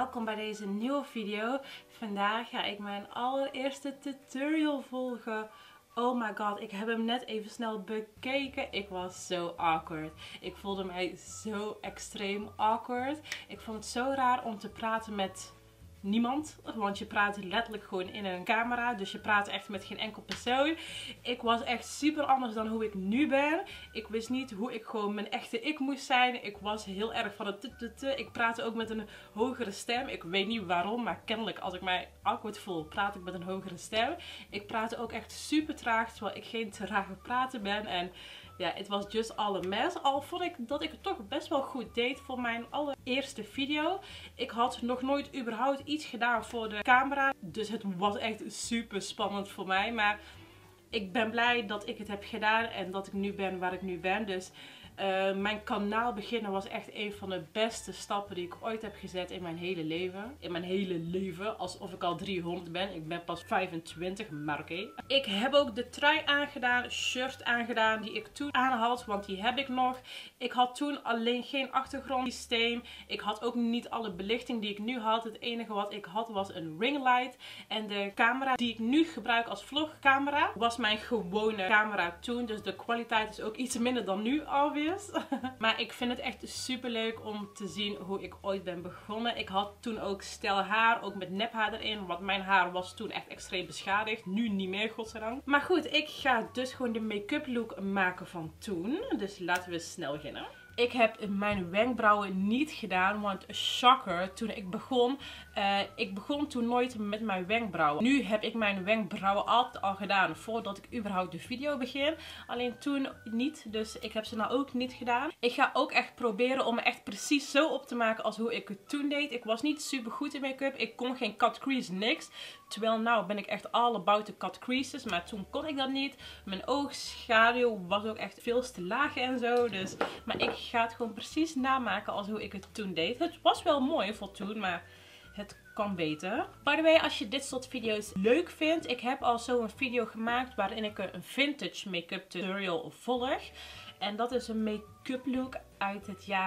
welkom bij deze nieuwe video. Vandaag ga ik mijn allereerste tutorial volgen. Oh my god, ik heb hem net even snel bekeken. Ik was zo awkward. Ik voelde mij zo extreem awkward. Ik vond het zo raar om te praten met niemand. Want je praat letterlijk gewoon in een camera. Dus je praat echt met geen enkel persoon. Ik was echt super anders dan hoe ik nu ben. Ik wist niet hoe ik gewoon mijn echte ik moest zijn. Ik was heel erg van het Ik praatte ook met een hogere stem. Ik weet niet waarom, maar kennelijk als ik mij awkward voel, praat ik met een hogere stem. Ik praatte ook echt super traag, terwijl ik geen trage prater ben. En ja, het was just all a mess. Al vond ik dat ik het toch best wel goed deed voor mijn allereerste video. Ik had nog nooit überhaupt iets gedaan voor de camera. Dus het was echt super spannend voor mij. Maar ik ben blij dat ik het heb gedaan en dat ik nu ben waar ik nu ben. Dus mijn kanaal beginnen was echt een van de beste stappen die ik ooit heb gezet in mijn hele leven. In mijn hele leven, alsof ik al 300 ben. Ik ben pas 25, maar oké. Ik heb ook de trui aangedaan, shirt aangedaan die ik toen aan had, want die heb ik nog. Ik had toen alleen geen achtergrondsysteem. Ik had ook niet alle belichting die ik nu had. Het enige wat ik had was een ringlight. En de camera die ik nu gebruik als vlogcamera was mijn gewone camera toen. Dus de kwaliteit is ook iets minder dan nu alweer. Maar ik vind het echt super leuk om te zien hoe ik ooit ben begonnen. Ik had toen ook stel haar, ook met nephaar erin. Want mijn haar was toen echt extreem beschadigd. Nu niet meer, godzijdank. Maar goed, ik ga dus gewoon de make-up look maken van toen. Dus laten we snel beginnen. Ik heb mijn wenkbrauwen niet gedaan, want shocker, toen ik begon toen nooit met mijn wenkbrauwen. Nu heb ik mijn wenkbrauwen altijd al gedaan voordat ik überhaupt de video begin. Alleen toen niet, dus ik heb ze nou ook niet gedaan. Ik ga ook echt proberen om me echt precies zo op te maken als hoe ik het toen deed. Ik was niet super goed in make-up, ik kon geen cut crease, niks. Terwijl nou ben ik echt all about the cut creases, maar toen kon ik dat niet. Mijn oogschaduw was ook echt veel te laag en zo, dus. Maar ik ga het gewoon precies namaken als hoe ik het toen deed. Het was wel mooi voor toen, maar het kan beter. By the way, als je dit soort video's leuk vindt, ik heb al zo een video gemaakt waarin ik een vintage make-up tutorial volg. En dat is een make-up look uit het jaar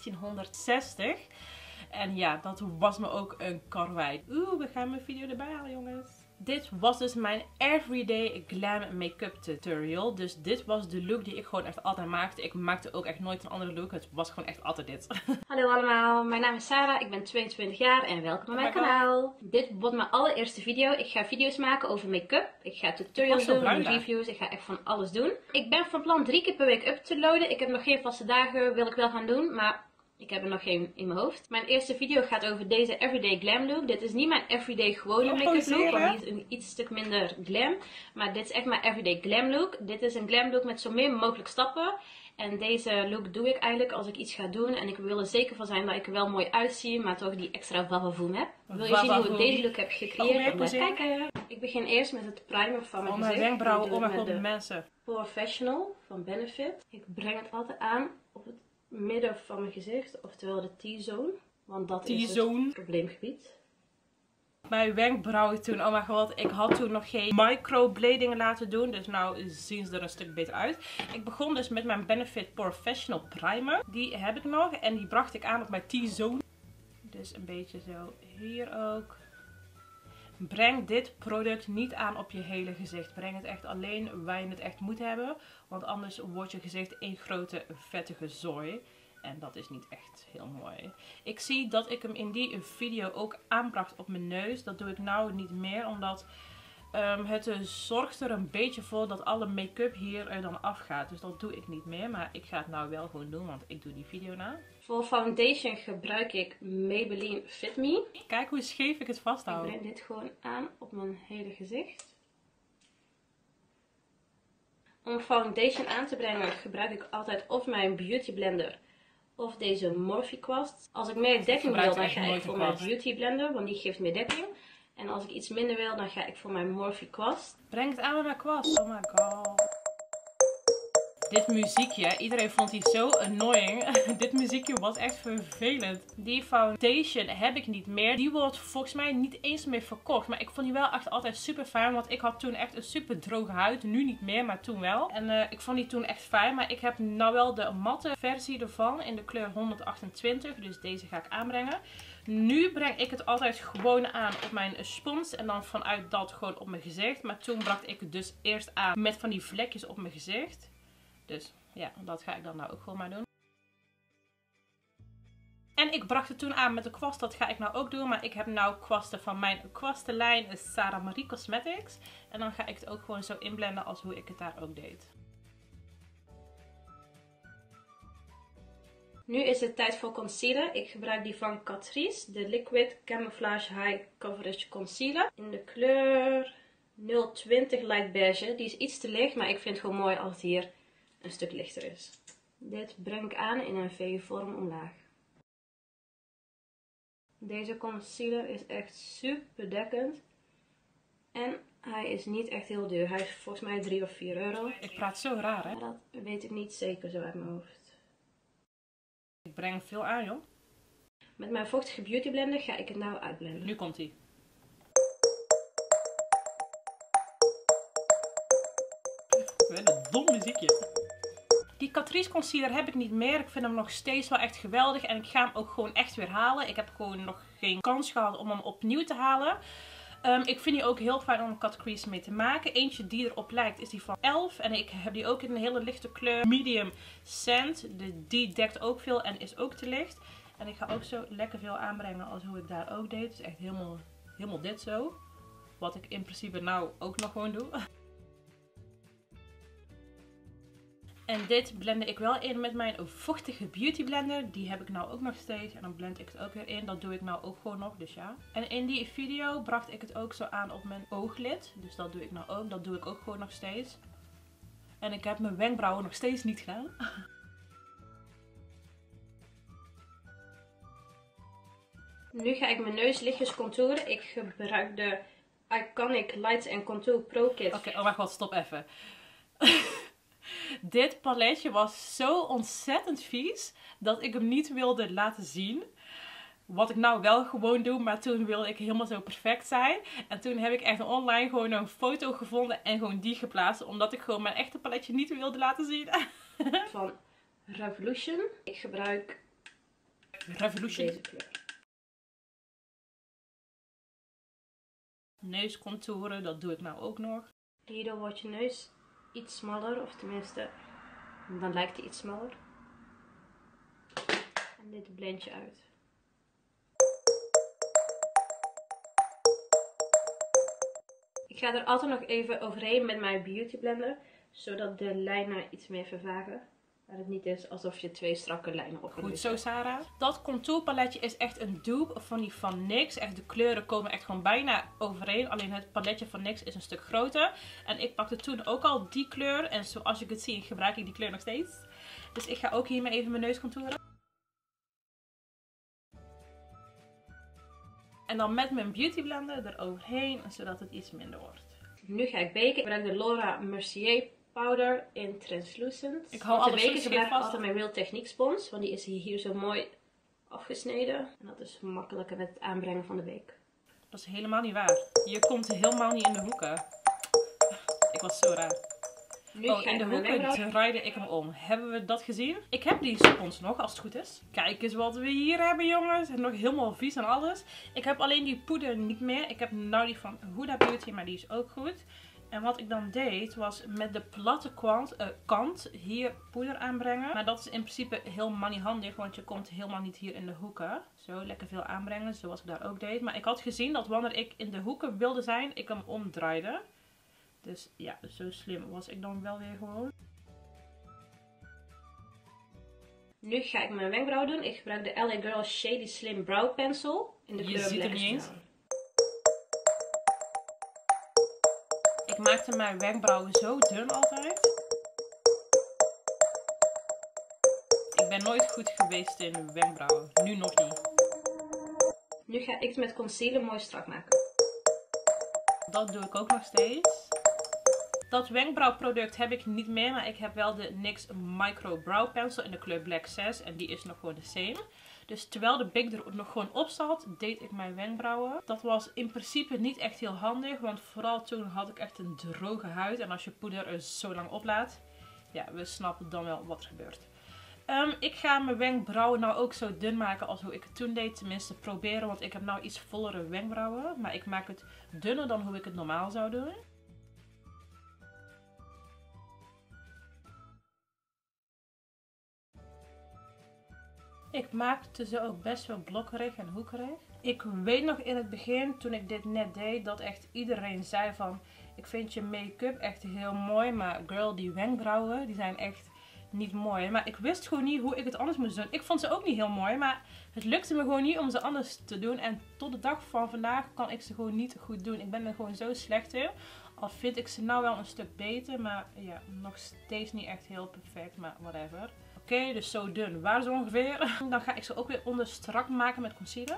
1960. En ja, dat was me ook een karwei. We gaan mijn video erbij halen, jongens. Dit was dus mijn everyday glam make-up tutorial. Dus dit was de look die ik gewoon echt altijd maakte. Ik maakte ook echt nooit een andere look. Het was gewoon echt altijd dit. Hallo allemaal, mijn naam is Sarah. Ik ben 22 jaar en welkom bij mijn kanaal. Dit wordt mijn allereerste video. Ik ga video's maken over make-up. Ik ga tutorials doen, reviews. Ik ga echt van alles doen. Ik ben van plan 3 keer per week up te loaden. Ik heb nog geen vaste dagen, wil ik wel gaan doen. Maar ik heb er nog geen in mijn hoofd. Mijn eerste video gaat over deze everyday glam look. Dit is niet mijn everyday gewone make-up look, want die is een iets stuk minder glam. Maar dit is echt mijn everyday glam look. Dit is een glam look met zo min mogelijk stappen. En deze look doe ik eigenlijk als ik iets ga doen. En ik wil er zeker van zijn dat ik er wel mooi uitzie, maar toch die extra vavavoom heb. Wil je zien hoe ik deze look heb gecreëerd? Kijken. Ik begin eerst met het primer van mijn gezicht. Mijn wenkbrauwen, oh mijn god, mensen. Professional van Benefit. Ik breng het altijd aan op het midden van mijn gezicht, oftewel de T-zone, want dat is het probleemgebied. Mijn wenkbrauwen toen, oh mijn god, ik had toen nog geen microblading laten doen, dus nou zien ze er een stuk beter uit. Ik begon dus met mijn Benefit Professional Primer, die heb ik nog en die bracht ik aan op mijn T-zone. Dus een beetje zo hier ook. Breng dit product niet aan op je hele gezicht. Breng het echt alleen waar je het echt moet hebben. Want anders wordt je gezicht één grote vettige zooi. En dat is niet echt heel mooi. Ik zie dat ik hem in die video ook aanbracht op mijn neus. Dat doe ik nou niet meer. Omdat het zorgt er een beetje voor dat alle make-up hier er dan afgaat. Dus dat doe ik niet meer. Maar ik ga het nou wel gewoon doen. Want ik doe die video na. Voor foundation gebruik ik Maybelline Fit Me. Kijk hoe scheef ik het vasthoud. Ik breng dit gewoon aan op mijn hele gezicht. Om foundation aan te brengen gebruik ik altijd of mijn Beauty Blender of deze Morphe kwast. Als ik meer dekking wil, dan ga ik voor mijn Beauty Blender, want die geeft meer dekking. En als ik iets minder wil, dan ga ik voor mijn Morphe kwast. Breng het aan met mijn kwast. Oh my god. Dit muziekje, iedereen vond die zo annoying. Dit muziekje was echt vervelend. Die foundation heb ik niet meer. Die wordt volgens mij niet eens meer verkocht. Maar ik vond die wel echt altijd super fijn. Want ik had toen echt een super droge huid. Nu niet meer, maar toen wel. En ik vond die toen echt fijn. Maar ik heb nou wel de matte versie ervan in de kleur 128. Dus deze ga ik aanbrengen. Nu breng ik het altijd gewoon aan op mijn spons. En dan vanuit dat gewoon op mijn gezicht. Maar toen bracht ik het dus eerst aan met van die vlekjes op mijn gezicht. Dus ja, dat ga ik dan nou ook gewoon maar doen. En ik bracht het toen aan met de kwast. Dat ga ik nou ook doen. Maar ik heb nou kwasten van mijn kwastenlijn Sarah Marie Cosmetics. En dan ga ik het ook gewoon zo inblenden als hoe ik het daar ook deed. Nu is het tijd voor concealer. Ik gebruik die van Catrice. De Liquid Camouflage High Coverage Concealer. In de kleur 020 Light Beige. Die is iets te licht. Maar ik vind het gewoon mooi als het hier een stuk lichter is. Dit breng ik aan in een V-vorm omlaag. Deze concealer is echt super dekkend. En hij is niet echt heel duur. Hij is volgens mij 3 of 4 euro. Ik praat zo raar, hè? Maar dat weet ik niet zeker zo uit mijn hoofd. Ik breng veel aan, joh. Met mijn vochtige beauty blender ga ik het nou uitblenden. Nu komt hij. Wat een dom muziekje. Die Catrice concealer heb ik niet meer. Ik vind hem nog steeds wel echt geweldig. En ik ga hem ook gewoon echt weer halen. Ik heb gewoon nog geen kans gehad om hem opnieuw te halen. Ik vind die ook heel fijn om een cut crease mee te maken. Eentje die erop lijkt is die van Elf. En ik heb die ook in een hele lichte kleur. Medium Sand. Die dekt ook veel en is ook te licht. En ik ga ook zo lekker veel aanbrengen als hoe ik daar ook deed. Dus echt helemaal dit zo. Wat ik in principe nou ook nog gewoon doe. En dit blende ik wel in met mijn vochtige beauty blender. Die heb ik nou ook nog steeds. En dan blend ik het ook weer in. Dat doe ik nou ook gewoon nog, dus ja. En in die video bracht ik het ook zo aan op mijn ooglid. Dus dat doe ik nou ook. Dat doe ik ook gewoon nog steeds. En ik heb mijn wenkbrauwen nog steeds niet gedaan. Nu ga ik mijn neus lichtjes contouren. Ik gebruik de Iconic Light & Contour Pro Kit. Oké, oh mijn god, stop even. Dit paletje was zo ontzettend vies dat ik hem niet wilde laten zien. Wat ik nou wel gewoon doe, maar toen wilde ik helemaal zo perfect zijn. En toen heb ik echt online gewoon een foto gevonden en gewoon die geplaatst. Omdat ik gewoon mijn echte paletje niet wilde laten zien. Van Revolution. Ik gebruik Revolution. deze kleur. Neuscontouren, dat doe ik nou ook nog. Hierdoor wordt je neus iets smaller, of tenminste, dan lijkt hij iets smaller. En dit blend je uit. Ik ga er altijd nog even overheen met mijn beauty blender, zodat de lijnen iets meer vervagen. Dat het niet is alsof je 2 strakke lijnen op je neus Goed zo, hebt. Sarah. Dat contourpaletje is echt een dupe van die van NYX. Echt, de kleuren komen echt gewoon bijna overeen. Alleen het paletje van NYX is een stuk groter. En ik pakte toen ook al die kleur. En zoals je kunt zien gebruik ik die kleur nog steeds. Dus ik ga ook hiermee even mijn neus contouren. En dan met mijn beauty blender eroverheen, zodat het iets minder wordt. Nu ga ik beken. Ik gebruik de Laura Mercier powder in Translucent. Ik hou Om te alles beken zo gebruik ik vast. altijd mijn Real Technique spons. Want die is hier zo mooi afgesneden. En dat is makkelijker met het aanbrengen van de week. Dat is helemaal niet waar. Je komt helemaal niet in de hoeken. Ik was zo raar. Nu Oh, ga in ik de mijn hoeken wenkbrauw. draaide ik hem om. Hebben we dat gezien? Ik heb die spons nog, als het goed is. Kijk eens wat we hier hebben, jongens. Het is nog helemaal vies en alles. Ik heb alleen die poeder niet meer. Ik heb nou die van Huda Beauty, maar die is ook goed. En wat ik dan deed, was met de platte kant hier poeder aanbrengen. Maar dat is in principe helemaal niet handig, want je komt helemaal niet hier in de hoeken. Zo, lekker veel aanbrengen, zoals ik daar ook deed. Maar ik had gezien dat wanneer ik in de hoeken wilde zijn, ik hem omdraaide. Dus ja, zo slim was ik dan wel weer gewoon. Nu ga ik mijn wenkbrauw doen. Ik gebruik de LA Girl Shady Slim Brow Pencil. In de kleur Je ziet hem Black niet eens. Brown. Ik maakte mijn wenkbrauwen zo dun altijd. Ik ben nooit goed geweest in wenkbrauwen. Nu nog niet. Nu ga ik het met concealer mooi strak maken. Dat doe ik ook nog steeds. Dat wenkbrauwproduct heb ik niet meer, maar ik heb wel de NYX Micro Brow Pencil in de kleur Black 6 en die is nog gewoon de same. Dus terwijl de Big er nog gewoon op zat, deed ik mijn wenkbrauwen. Dat was in principe niet echt heel handig, want vooral toen had ik echt een droge huid. En als je poeder er zo lang oplaat, ja, we snappen dan wel wat er gebeurt. Ik ga mijn wenkbrauwen nou ook zo dun maken als hoe ik het toen deed. Tenminste proberen, want ik heb nou iets vollere wenkbrauwen. Maar ik maak het dunner dan hoe ik het normaal zou doen. Ik maakte ze ook best wel blokkerig en hoekerig. Ik weet nog in het begin, toen ik dit net deed, dat echt iedereen zei van... Ik vind je make-up echt heel mooi, maar girl, die wenkbrauwen, die zijn echt niet mooi. Maar ik wist gewoon niet hoe ik het anders moest doen. Ik vond ze ook niet heel mooi, maar het lukte me gewoon niet om ze anders te doen. En tot de dag van vandaag kan ik ze gewoon niet goed doen. Ik ben er gewoon zo slecht in. Al vind ik ze nou wel een stuk beter, maar ja, nog steeds niet echt heel perfect, maar whatever. Oké, dus zo dun. Waar is ongeveer? Dan ga ik ze ook weer onder strak maken met concealer.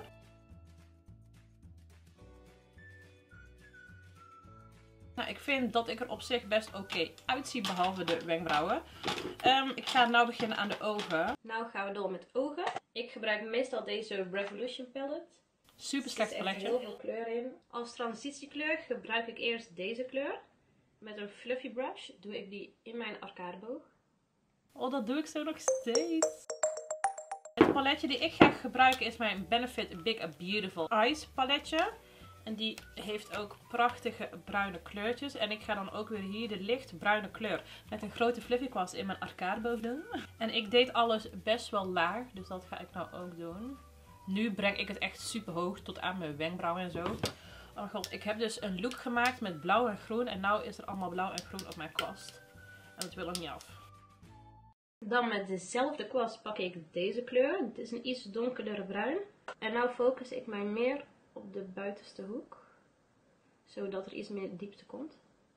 Nou, ik vind dat ik er op zich best oké uitzie, behalve de wenkbrauwen. Ik ga nu beginnen aan de ogen. Nou gaan we door met ogen. Ik gebruik meestal deze Revolution palette. Super slecht paletje. Er zit heel veel kleur in. Als transitiekleur gebruik ik eerst deze kleur. Met een fluffy brush doe ik die in mijn arcadeboog. Oh, dat doe ik zo nog steeds. Het paletje die ik ga gebruiken is mijn Benefit Big Beautiful Eyes paletje. En die heeft ook prachtige bruine kleurtjes. En ik ga dan ook weer hier de lichtbruine kleur met een grote fluffy kwast in mijn arcadeboog doen. En ik deed alles best wel laag, dus dat ga ik nou ook doen. Nu breng ik het echt super hoog tot aan mijn wenkbrauwen en zo. Oh mijn god, ik heb dus een look gemaakt met blauw en groen. En nu is er allemaal blauw en groen op mijn kwast. En dat wil er niet af. Dan met dezelfde kwast pak ik deze kleur. Het is een iets donkerdere bruin. En nu focus ik mij meer op de buitenste hoek. Zodat er iets meer diepte komt.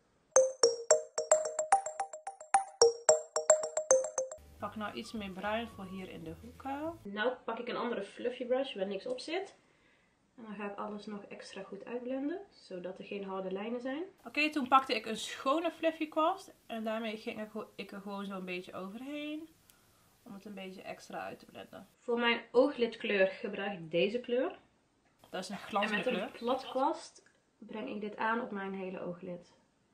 Pak nou iets meer bruin voor hier in de hoeken. Nou pak ik een andere fluffy brush waar niks op zit. En dan ga ik alles nog extra goed uitblenden. Zodat er geen harde lijnen zijn. Oké, toen pakte ik een schone fluffy kwast. En daarmee ging ik er gewoon zo een beetje overheen. Om het een beetje extra uit te blenden. Voor mijn ooglidkleur gebruik ik deze kleur. Dat is een glanzende kleur. En met een plat kwast breng ik dit aan op mijn hele ooglid.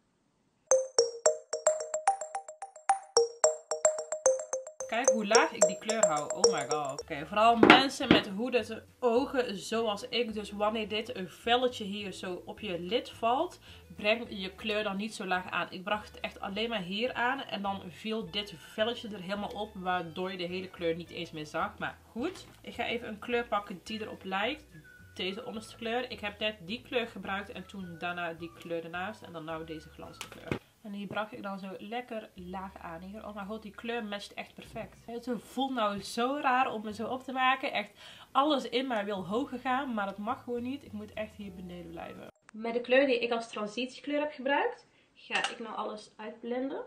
Kijk hoe laag ik die kleur hou. Oh my god. Oké, vooral mensen met hoedende ogen zoals ik. Dus wanneer dit een velletje hier zo op je lid valt, breng je kleur dan niet zo laag aan. Ik bracht het echt alleen maar hier aan. En dan viel dit velletje er helemaal op. Waardoor je de hele kleur niet eens meer zag. Maar goed. Ik ga even een kleur pakken die erop lijkt. Deze onderste kleur. Ik heb net die kleur gebruikt. En toen daarna die kleur ernaast. En dan nou deze glanzende kleur. En die bracht ik dan zo lekker laag aan hier. Oh mijn god, die kleur matcht echt perfect. Het voelt nou zo raar om me zo op te maken. Echt alles in mij wil hoger gaan. Maar dat mag gewoon niet. Ik moet echt hier beneden blijven. Met de kleur die ik als transitiekleur heb gebruikt, ga ik nou alles uitblenden.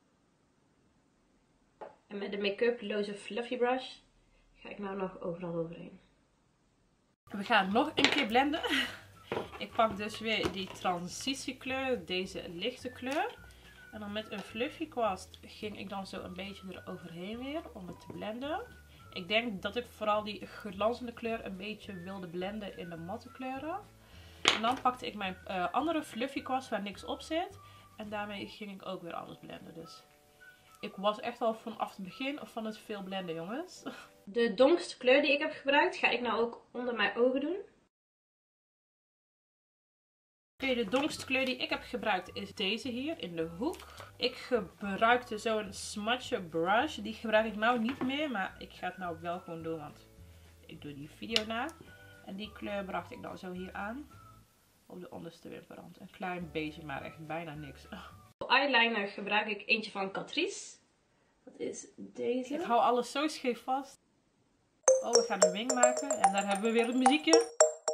En met de make-up loze fluffy brush ga ik nou nog overal overheen. We gaan nog een keer blenden. Ik pak dus weer die transitiekleur, deze lichte kleur. En dan met een fluffy kwast ging ik dan zo een beetje eroverheen weer om het te blenden. Ik denk dat ik vooral die glanzende kleur een beetje wilde blenden in de matte kleuren. En dan pakte ik mijn andere fluffy kwast waar niks op zit. En daarmee ging ik ook weer alles blenden. Dus ik was echt al vanaf het begin van het veel blenden, jongens. De donkerste kleur die ik heb gebruikt ga ik nou ook onder mijn ogen doen. Oké, de donkerste kleur die ik heb gebruikt is deze hier in de hoek. Ik gebruikte zo'n smudge brush. Die gebruik ik nou niet meer, maar ik ga het nou wel gewoon doen, want ik doe die video na. En die kleur bracht ik dan zo hier aan. Op de onderste wimperrand. Een klein beetje, maar echt bijna niks. Voor eyeliner gebruik ik eentje van Catrice. Dat is deze. Ik hou alles zo scheef vast. Oh, we gaan een wing maken. En daar hebben we weer het muziekje.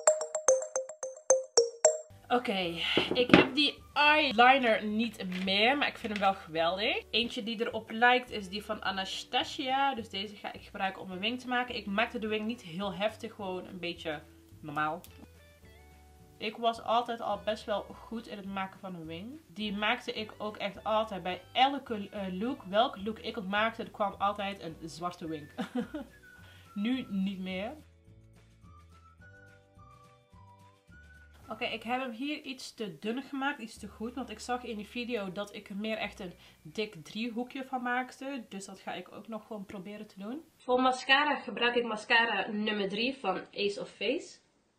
Oké, ik heb die eyeliner niet meer, maar ik vind hem wel geweldig. Eentje die erop lijkt is die van Anastasia. Dus deze ga ik gebruiken om een wing te maken. Ik maakte de wing niet heel heftig, gewoon een beetje normaal. Ik was altijd al best wel goed in het maken van een wing. Die maakte ik ook echt altijd bij elke look. Welke look ik ook maakte, er kwam altijd een zwarte wing. Nu niet meer. Oké, ik heb hem hier iets te dun gemaakt, iets te goed. Want ik zag in die video dat ik er meer echt een dik driehoekje van maakte. Dus dat ga ik ook nog gewoon proberen te doen. Voor mascara gebruik ik mascara nummer 3 van Ace of Face.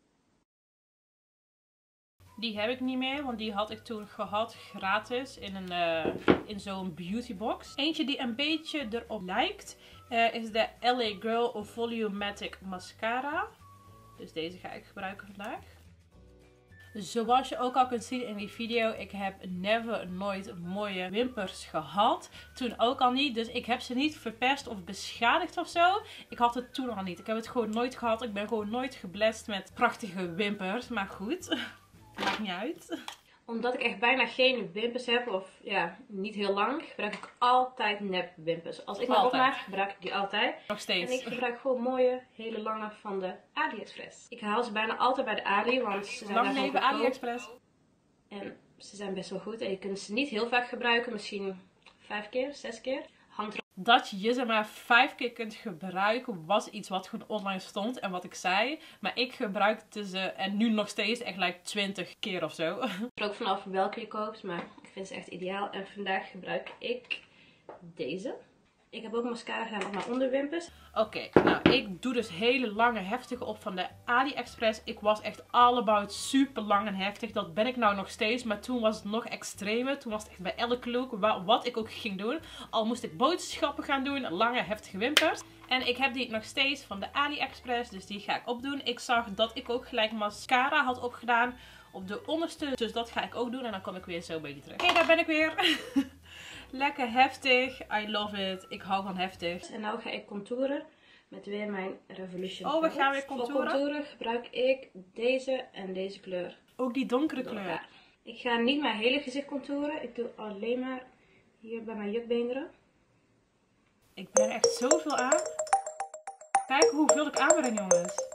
Die heb ik niet meer, want die had ik toen gehad gratis in zo'n beautybox. Eentje die een beetje erop lijkt is de LA Girl Volumatic Mascara. Dus deze ga ik gebruiken vandaag. Zoals je ook al kunt zien in die video, ik heb nooit mooie wimpers gehad. Toen ook al niet, dus ik heb ze niet verpest of beschadigd of zo. Ik had het toen al niet. Ik heb het gewoon nooit gehad. Ik ben gewoon nooit geblest met prachtige wimpers. Maar goed, maakt niet uit. Omdat ik echt bijna geen wimpers heb, of ja, niet heel lang, gebruik ik altijd nep wimpers. Als ik maar opmaak, gebruik ik die altijd. Nog steeds. En ik gebruik gewoon mooie, hele lange van de AliExpress. Ik haal ze bijna altijd bij de Ali, want ze zijn lang leven AliExpress. En ze zijn best wel goed. En je kunt ze niet heel vaak gebruiken, misschien 5 keer, 6 keer. Dat je ze maar 5 keer kunt gebruiken was iets wat gewoon online stond en wat ik zei. Maar ik gebruikte ze en nu nog steeds echt like 20 keer of zo. Het is ook vanaf welke je koopt, maar ik vind ze echt ideaal. En vandaag gebruik ik deze. Ik heb ook mascara gedaan op mijn onderwimpers. Oké, nou ik doe dus hele lange heftige op van de AliExpress. Ik was echt all about super lang en heftig. Dat ben ik nou nog steeds. Maar toen was het nog extremer. Toen was het echt bij elke look wat ik ook ging doen. Al moest ik boodschappen gaan doen. Lange heftige wimpers. En ik heb die nog steeds van de AliExpress. Dus die ga ik opdoen. Ik zag dat ik ook gelijk mascara had opgedaan op de onderste. Dus dat ga ik ook doen. En dan kom ik weer zo bij die terug. Oké, daar ben ik weer. Lekker heftig. I love it. Ik hou van heftig. En nu ga ik contouren met weer mijn Revolution. Oh, we gaan weer contouren? Voor contouren gebruik ik deze en deze kleur. Ook die donkere kleur. Ik ga niet mijn hele gezicht contouren. Ik doe alleen maar hier bij mijn jukbeenderen. Ik breng echt zoveel aan. Kijk hoeveel ik aanbreng, jongens.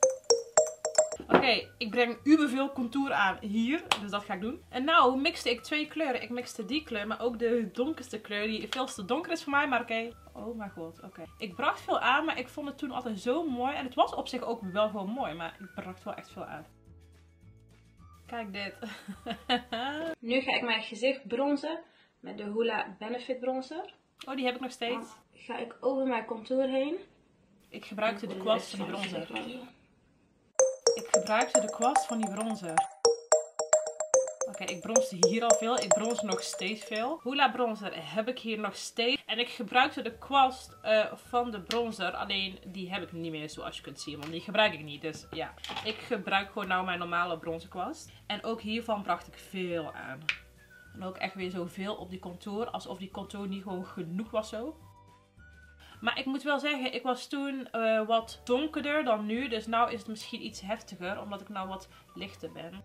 Oké, ik breng uberveel contour aan hier. Dus dat ga ik doen. En nou mixte ik 2 kleuren. Ik mixte die kleur, maar ook de donkerste kleur. Die veel te donker is voor mij, maar oké. Oh mijn god, oké. Ik bracht veel aan, maar ik vond het toen altijd zo mooi. En het was op zich ook wel gewoon mooi, maar ik bracht wel echt veel aan. Kijk dit. Nu ga ik mijn gezicht bronzen met de Hoola Benefit bronzer. Oh, die heb ik nog steeds. Dan ga ik over mijn contour heen. Ik gebruikte de kwast van die bronzer. Ik gebruikte de kwast van die bronzer. Oké, ik bronste hier al veel. Ik brons nog steeds veel. Hoola bronzer heb ik hier nog steeds. En ik gebruikte de kwast van de bronzer. Alleen die heb ik niet meer zoals je kunt zien. Want die gebruik ik niet. Dus ja, ik gebruik gewoon nou mijn normale bronzerkwast. En ook hiervan bracht ik veel aan. En ook echt weer zoveel op die contour. Alsof die contour niet gewoon genoeg was zo. Maar ik moet wel zeggen, ik was toen wat donkerder dan nu. Dus nu is het misschien iets heftiger. Omdat ik nou wat lichter ben.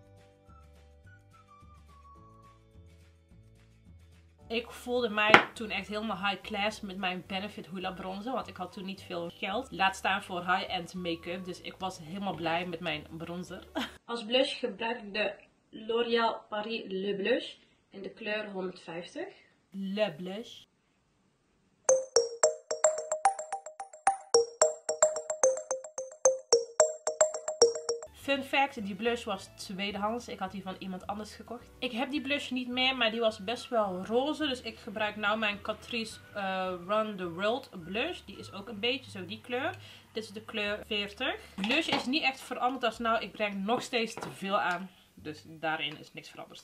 Ik voelde mij toen echt helemaal high class met mijn Benefit Hoola bronzer. Want ik had toen niet veel geld. Laat staan voor high-end make-up. Dus ik was helemaal blij met mijn bronzer. Als blush gebruik ik de L'Oréal Paris Le Blush in de kleur 150. Le Blush. Fun fact, die blush was tweedehands. Ik had die van iemand anders gekocht. Ik heb die blush niet meer, maar die was best wel roze. Dus ik gebruik nu mijn Catrice Run the World blush. Die is ook een beetje zo die kleur. Dit is de kleur 40. Blush is niet echt veranderd als nou. Ik breng nog steeds te veel aan. Dus daarin is niks veranderd.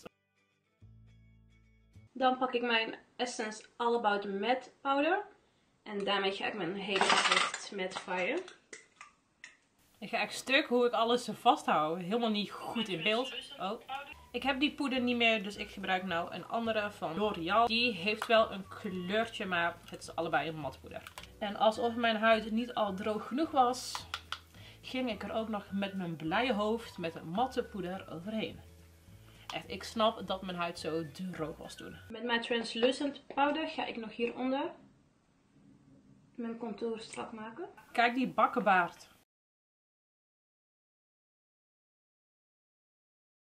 Dan pak ik mijn Essence All About Matte powder. En daarmee ga ik mijn hele gezicht mattifieren. Ik ga echt stuk hoe ik alles vasthoud. Helemaal niet goed in beeld. Oh. Ik heb die poeder niet meer, dus ik gebruik nou een andere van L'Oréal. Die heeft wel een kleurtje, maar het is allebei een matte poeder. En alsof mijn huid niet al droog genoeg was, ging ik er ook nog met mijn blije hoofd met een matte poeder overheen. Echt, ik snap dat mijn huid zo droog was toen. Met mijn Translucent powder ga ik nog hieronder mijn contour strak maken. Kijk die bakkenbaard.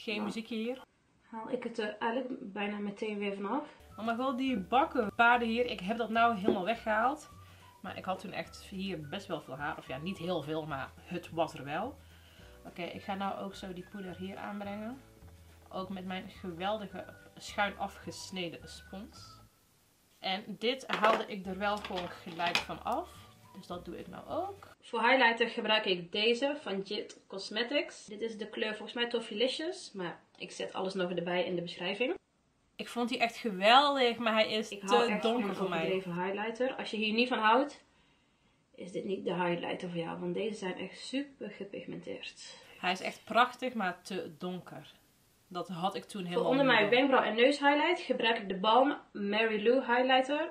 Geen muziekje hier. Haal ik het er eigenlijk bijna meteen weer vanaf. Oh mijn god, die bakkenpaarden hier. Ik heb dat nou helemaal weggehaald. Maar ik had toen echt hier best wel veel haar. Of ja, niet heel veel, maar het was er wel. Oké, ik ga nou ook zo die poeder hier aanbrengen. Ook met mijn geweldige schuin afgesneden spons. En dit haalde ik er wel gewoon gelijk van af. Dus dat doe ik nou ook. Voor highlighter gebruik ik deze van JIT Cosmetics. Dit is de kleur volgens mij Toffeelicious. Maar ik zet alles nog erbij in de beschrijving. Ik vond die echt geweldig, maar hij is te donker voor mij. Even highlighter. Als je hier niet van houdt, is dit niet de highlighter voor jou. Want deze zijn echt super gepigmenteerd. Hij is echt prachtig, maar te donker. Dat had ik toen helemaal voor onder mijn wenkbrauw en neus highlight gebruik ik de Balm Mary Lou highlighter.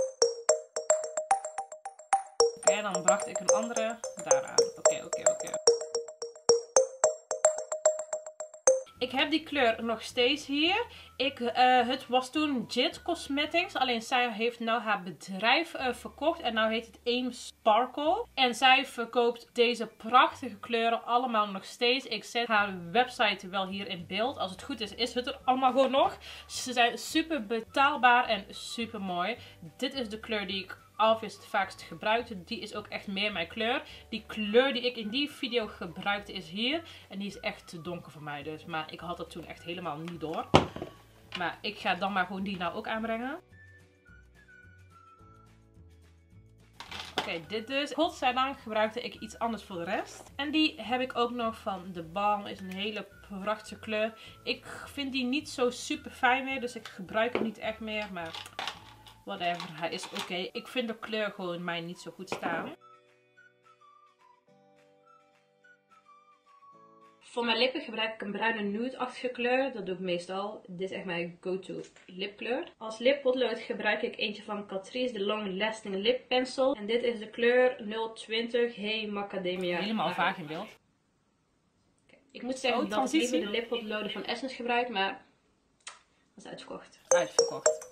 Oké, dan bracht ik een andere daaraan. Oké. Ik heb die kleur nog steeds hier. Het was toen JIT Cosmetics. Alleen zij heeft nou haar bedrijf verkocht. En nou heet het Aim Sparkle. En zij verkoopt deze prachtige kleuren allemaal nog steeds. Ik zet haar website wel hier in beeld. Als het goed is, is het er allemaal gewoon nog. Ze zijn super betaalbaar en super mooi. Dit is de kleur die ik het vaakst gebruikte. Die is ook echt meer mijn kleur. Die kleur die ik in die video gebruikte is hier. En die is echt te donker voor mij dus. Maar ik had dat toen echt helemaal niet door. Maar ik ga dan maar gewoon die nou ook aanbrengen. Oké, dit dus. Godzijdank gebruikte ik iets anders voor de rest. En die heb ik ook nog van de Balm. Is een hele prachtige kleur. Ik vind die niet zo super fijn meer. Dus ik gebruik hem niet echt meer. Maar whatever, hij is oké. Ik vind de kleur gewoon mij niet zo goed staan. Voor mijn lippen gebruik ik een bruine nude-achtige kleur. Dat doe ik meestal. Dit is echt mijn go-to lipkleur. Als lippotlood gebruik ik eentje van Catrice, de Long Lasting Lip Pencil. En dit is de kleur 020 Hey Macadamia. Helemaal vaag in beeld. Ik moet zeggen dat ik liever de lippotloden van Essence gebruik, maar dat is uitverkocht. Uitverkocht.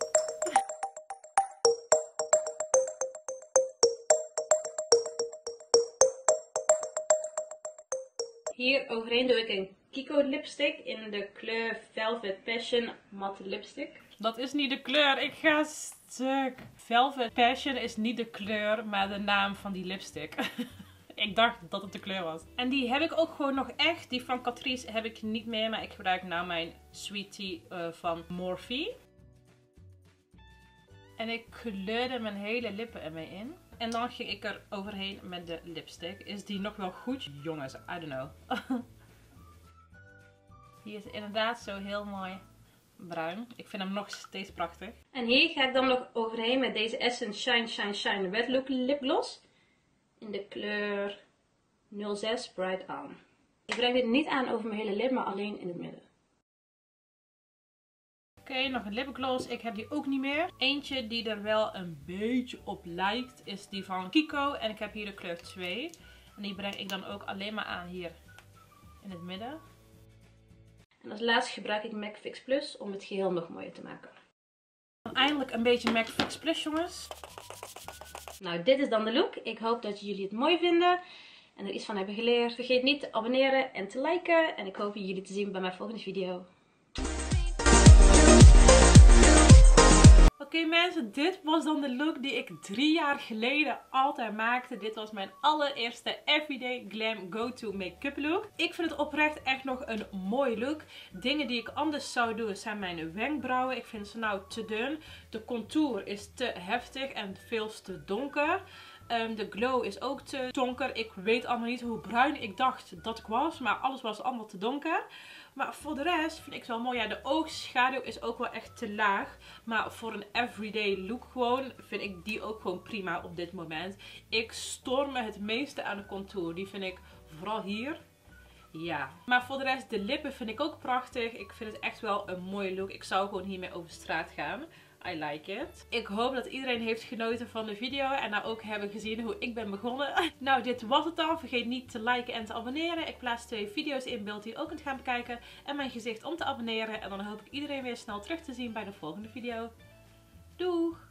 Hier overheen doe ik een Kiko lipstick in de kleur Velvet Passion matte lipstick. Dat is niet de kleur, ik ga stuk. Velvet Passion is niet de kleur, maar de naam van die lipstick. Ik dacht dat het de kleur was. En die heb ik ook gewoon nog echt. Die van Catrice heb ik niet meer, maar ik gebruik nou mijn Sweet Tea van Morphe. En ik kleurde mijn hele lippen ermee in. En dan ging ik er overheen met de lipstick. Is die nog wel goed? Jongens, I don't know. Die is inderdaad zo heel mooi bruin. Ik vind hem nog steeds prachtig. En hier ga ik dan nog overheen met deze Essence Shine Shine Shine Wet Look lipgloss. In de kleur 06 Bright On. Ik breng dit niet aan over mijn hele lip, maar alleen in het midden. Oké, nog een lipgloss. Ik heb die ook niet meer. Eentje die er wel een beetje op lijkt is die van Kiko. En ik heb hier de kleur 2. En die breng ik dan ook alleen maar aan hier in het midden. En als laatste gebruik ik MAC Fix Plus om het geheel nog mooier te maken. Dan eindelijk een beetje MAC Fix Plus, jongens. Nou, dit is dan de look. Ik hoop dat jullie het mooi vinden en er iets van hebben geleerd. Vergeet niet te abonneren en te liken. En ik hoop jullie te zien bij mijn volgende video. Oké mensen, dit was dan de look die ik 3 jaar geleden altijd maakte. Dit was mijn allereerste Everyday Glam Go-To Make-up look. Ik vind het oprecht echt nog een mooie look. Dingen die ik anders zou doen zijn mijn wenkbrauwen. Ik vind ze nou te dun. De contour is te heftig en veel te donker. De glow is ook te donker. Ik weet allemaal niet hoe bruin ik dacht dat ik was. Maar alles was allemaal te donker. Maar voor de rest vind ik ze wel mooi. Ja, de oogschaduw is ook wel echt te laag. Maar voor een everyday look gewoon vind ik die ook gewoon prima op dit moment. Ik stoor me het meeste aan de contour. Die vind ik vooral hier. Ja. Maar voor de rest, de lippen vind ik ook prachtig. Ik vind het echt wel een mooie look. Ik zou gewoon hiermee over straat gaan. I like it. Ik hoop dat iedereen heeft genoten van de video en nou ook hebben gezien hoe ik ben begonnen. Nou, dit was het dan. Vergeet niet te liken en te abonneren. Ik plaats 2 video's in beeld die je ook kunt gaan bekijken. En mijn gezicht om te abonneren. En dan hoop ik iedereen weer snel terug te zien bij de volgende video. Doeg!